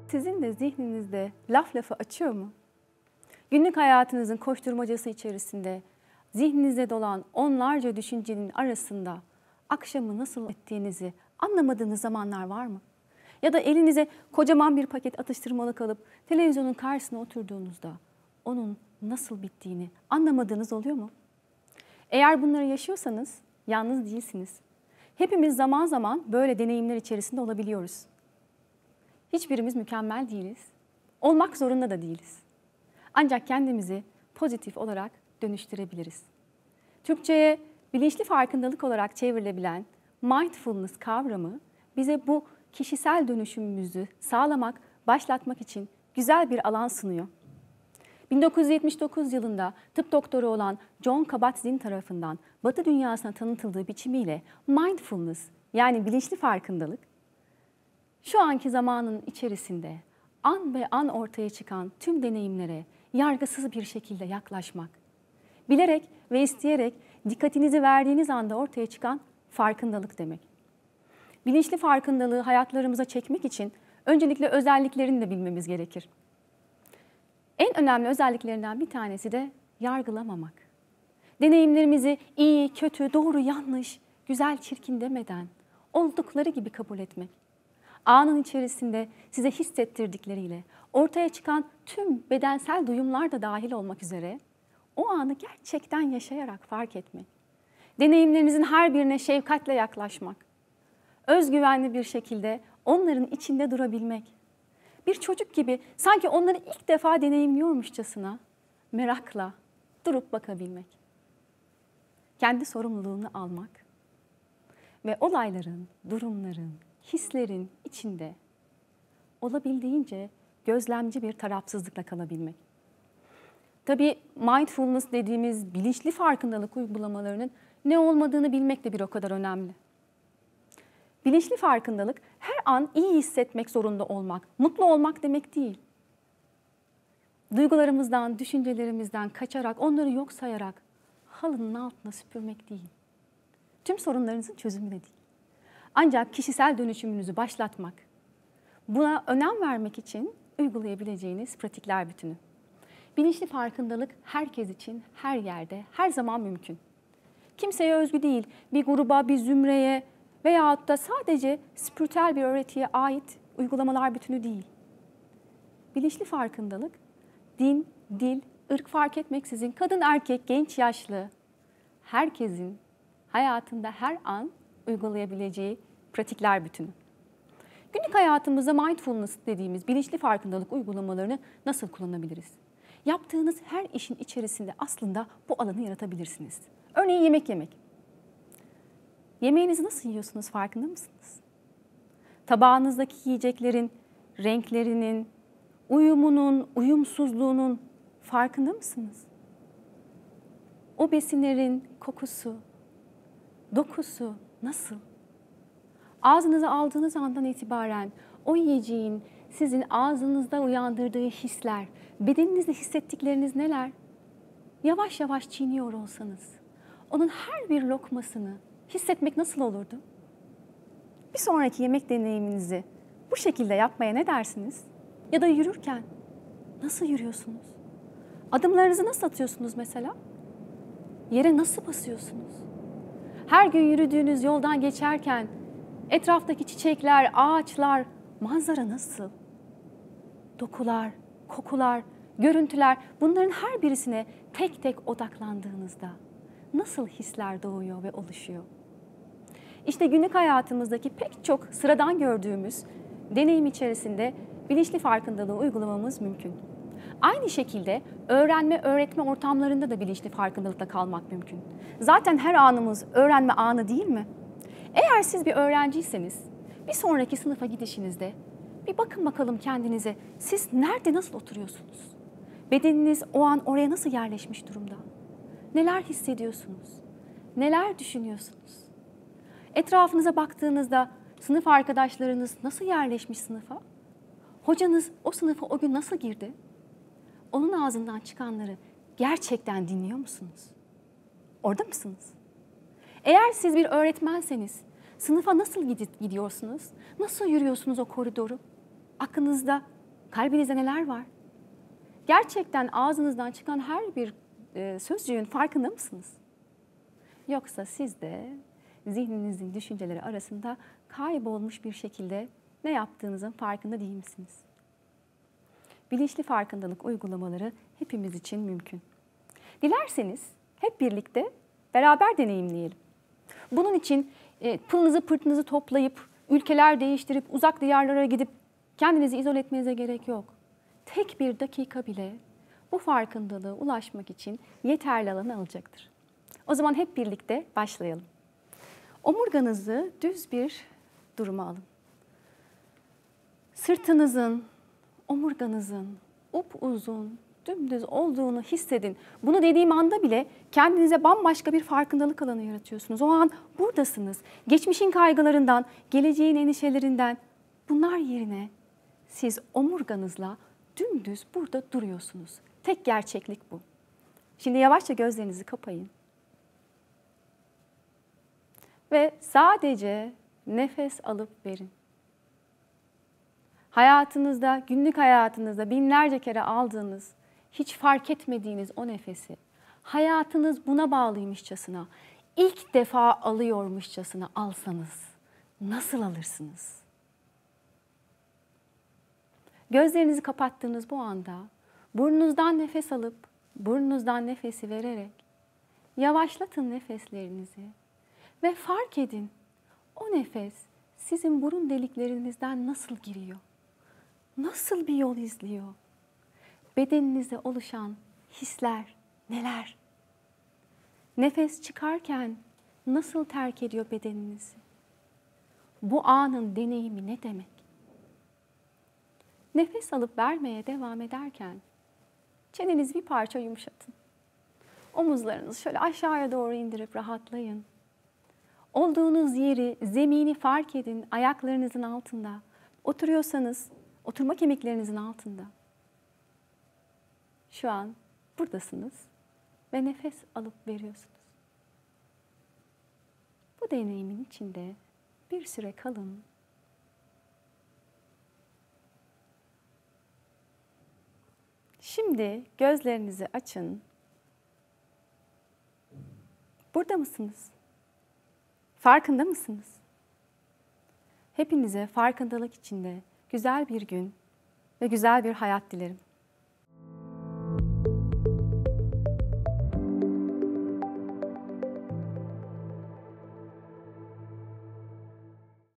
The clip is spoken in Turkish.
Sizin de zihninizde laf lafı açıyor mu? Günlük hayatınızın koşturmacası içerisinde zihninizde dolan onlarca düşüncenin arasında akşamı nasıl ettiğinizi anlamadığınız zamanlar var mı? Ya da elinize kocaman bir paket atıştırmalık alıp televizyonun karşısına oturduğunuzda onun nasıl bittiğini anlamadığınız oluyor mu? Eğer bunları yaşıyorsanız yalnız değilsiniz. Hepimiz zaman zaman böyle deneyimler içerisinde olabiliyoruz. Hiçbirimiz mükemmel değiliz. Olmak zorunda da değiliz. Ancak kendimizi pozitif olarak dönüştürebiliriz. Türkçe'ye bilinçli farkındalık olarak çevrilebilen mindfulness kavramı bize bu kişisel dönüşümümüzü sağlamak, başlatmak için güzel bir alan sunuyor. 1979 yılında tıp doktoru olan Jon Kabat-Zinn tarafından Batı dünyasına tanıtıldığı biçimiyle mindfulness yani bilinçli farkındalık, şu anki zamanın içerisinde an be an ortaya çıkan tüm deneyimlere yargısız bir şekilde yaklaşmak, bilerek ve isteyerek dikkatinizi verdiğiniz anda ortaya çıkan farkındalık demek. Bilinçli farkındalığı hayatlarımıza çekmek için öncelikle özelliklerini de bilmemiz gerekir. En önemli özelliklerinden bir tanesi de yargılamamak. Deneyimlerimizi iyi, kötü, doğru, yanlış, güzel, çirkin demeden oldukları gibi kabul etmek. Anın içerisinde size hissettirdikleriyle ortaya çıkan tüm bedensel duyumlar da dahil olmak üzere o anı gerçekten yaşayarak fark etmek. Deneyimlerinizin her birine şefkatle yaklaşmak. Özgüvenli bir şekilde onların içinde durabilmek. Bir çocuk gibi sanki onları ilk defa deneyimliyormuşçasına merakla durup bakabilmek. Kendi sorumluluğunu almak ve olayların, durumların, hislerin içinde olabildiğince gözlemci bir tarafsızlıkla kalabilmek. Tabii mindfulness dediğimiz bilinçli farkındalık uygulamalarının ne olmadığını bilmek de bir o kadar önemli. Bilinçli farkındalık her an iyi hissetmek zorunda olmak, mutlu olmak demek değil. Duygularımızdan, düşüncelerimizden kaçarak, onları yok sayarak halının altına süpürmek değil. Tüm sorunlarınızın çözümü de değil. Ancak kişisel dönüşümünüzü başlatmak, buna önem vermek için uygulayabileceğiniz pratikler bütünü. Bilinçli farkındalık herkes için, her yerde, her zaman mümkün. Kimseye özgü değil, bir gruba, bir zümreye veyahut da sadece spiritüel bir öğretiye ait uygulamalar bütünü değil. Bilinçli farkındalık, din, dil, ırk fark etmeksizin kadın, erkek, genç, yaşlı, herkesin hayatında her an uygulayabileceği pratikler bütünü. Günlük hayatımızda mindfulness dediğimiz bilinçli farkındalık uygulamalarını nasıl kullanabiliriz? Yaptığınız her işin içerisinde aslında bu alanı yaratabilirsiniz. Örneğin yemek yemek. Yemeğinizi nasıl yiyorsunuz farkında mısınız? Tabağınızdaki yiyeceklerin, renklerinin, uyumunun, uyumsuzluğunun farkında mısınız? O besinlerin kokusu, dokusu nasıl? Ağzınıza aldığınız andan itibaren o yiyeceğin sizin ağzınızda uyandırdığı hisler, bedeninizde hissettikleriniz neler? Yavaş yavaş çiğniyor olsanız, onun her bir lokmasını hissetmek nasıl olurdu? Bir sonraki yemek deneyiminizi bu şekilde yapmaya ne dersiniz? Ya da yürürken nasıl yürüyorsunuz? Adımlarınızı nasıl atıyorsunuz mesela? Yere nasıl basıyorsunuz? Her gün yürüdüğünüz yoldan geçerken etraftaki çiçekler, ağaçlar, manzara nasıl? Dokular, kokular, görüntüler, bunların her birisine tek tek odaklandığınızda nasıl hisler doğuyor ve oluşuyor? İşte günlük hayatımızdaki pek çok sıradan gördüğümüz deneyim içerisinde bilinçli farkındalığı uygulamamız mümkün. Aynı şekilde öğrenme, öğretme ortamlarında da bilinçli farkındalıkla kalmak mümkün. Zaten her anımız öğrenme anı değil mi? Eğer siz bir öğrenciyseniz bir sonraki sınıfa gidişinizde bir bakın bakalım kendinize, siz nerede, nasıl oturuyorsunuz? Bedeniniz o an oraya nasıl yerleşmiş durumda? Neler hissediyorsunuz? Neler düşünüyorsunuz? Etrafınıza baktığınızda sınıf arkadaşlarınız nasıl yerleşmiş sınıfa? Hocanız o sınıfa o gün nasıl girdi? Onun ağzından çıkanları gerçekten dinliyor musunuz? Orada mısınız? Eğer siz bir öğretmenseniz sınıfa nasıl gidiyorsunuz? Nasıl yürüyorsunuz o koridoru? Aklınızda Kalbinizde neler var? Gerçekten ağzınızdan çıkan her bir sözcüğün farkında mısınız? Yoksa siz de zihninizin düşünceleri arasında kaybolmuş bir şekilde ne yaptığınızın farkında değil misiniz? Bilinçli farkındalık uygulamaları hepimiz için mümkün. Dilerseniz hep birlikte beraber deneyimleyelim. Bunun için pılınızı pırtınızı toplayıp, ülkeler değiştirip, uzak diyarlara gidip kendinizi izole etmenize gerek yok. Tek bir dakika bile bu farkındalığa ulaşmak için yeterli alanı alacaktır. O zaman hep birlikte başlayalım. Omurganızı düz bir duruma alın. Sırtınızın, omurganızın upuzun, dümdüz olduğunu hissedin. Bunu dediğim anda bile kendinize bambaşka bir farkındalık alanı yaratıyorsunuz. O an buradasınız. Geçmişin kaygılarından, geleceğin endişelerinden bunlar yerine siz omurganızla dümdüz burada duruyorsunuz. Tek gerçeklik bu. Şimdi yavaşça gözlerinizi kapayın. Ve sadece nefes alıp verin. Hayatınızda, günlük hayatınızda binlerce kere aldığınız, hiç fark etmediğiniz o nefesi, hayatınız buna bağlıymışçasına, ilk defa alıyormuşçasına alsanız, nasıl alırsınız? Gözlerinizi kapattığınız bu anda, burnunuzdan nefes alıp, burnunuzdan nefesi vererek, yavaşlatın nefeslerinizi ve fark edin, o nefes sizin burun deliklerinizden nasıl giriyor? Nasıl bir yol izliyor? Bedeninizde oluşan hisler neler? Nefes çıkarken nasıl terk ediyor bedeninizi? Bu anın deneyimi ne demek? Nefes alıp vermeye devam ederken çenenizi bir parça yumuşatın. Omuzlarınızı şöyle aşağıya doğru indirip rahatlayın. Olduğunuz yeri, zemini fark edin, ayaklarınızın altında. Oturuyorsanız oturma kemiklerinizin altında. Şu an buradasınız ve nefes alıp veriyorsunuz. Bu deneyimin içinde bir süre kalın. Şimdi gözlerinizi açın. Burada mısınız? Farkında mısınız? Hepinize farkındalık içinde güzel bir gün ve güzel bir hayat dilerim.